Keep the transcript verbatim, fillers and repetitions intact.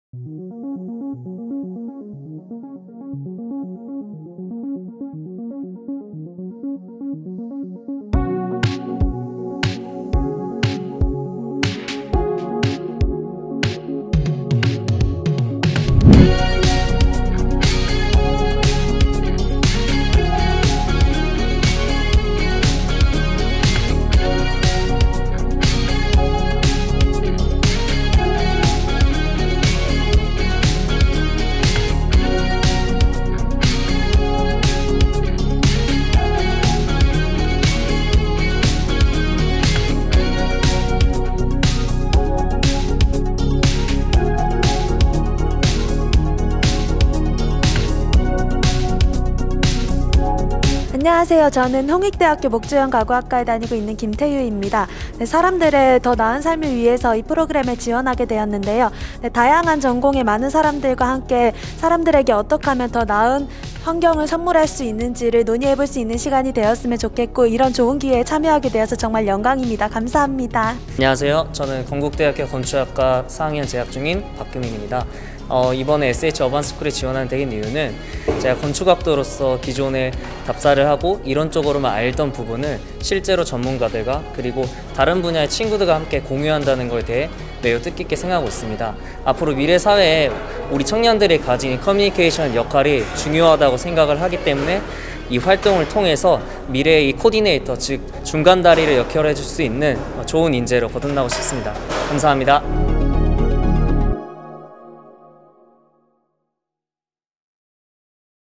안녕하세요. 저는 홍익대학교 목주연 가구학과에 다니고 있는 김태유입니다. 네, 사람들의 더 나은 삶을 위해서 이 프로그램에 지원하게 되었는데요. 네, 다양한 전공의 많은 사람들과 함께 사람들에게 어떻게 하면 더 나은 환경을 선물할 수 있는지를 논의해 볼 수 있는 시간이 되었으면 좋겠고, 이런 좋은 기회에 참여하게 되어서 정말 영광입니다. 감사합니다. 안녕하세요. 저는 건국대학교 건축학과 사 학년 재학 중인 박규민입니다. 어, 이번에 에스에이치 어반스쿨에 지원하게 된 이유는 제가 건축학도로서 기존에 답사를 하고 이론적으로만 알던 부분을 실제로 전문가들과 그리고 다른 분야의 친구들과 함께 공유한다는 것에 대해 매우 뜻깊게 생각하고 있습니다. 앞으로 미래 사회에 우리 청년들이 가진 커뮤니케이션 역할이 중요하다고 생각을 하기 때문에 이 활동을 통해서 미래의 이 코디네이터, 즉 중간 다리를 역할해 줄 수 있는 좋은 인재로 거듭나고 싶습니다. 감사합니다.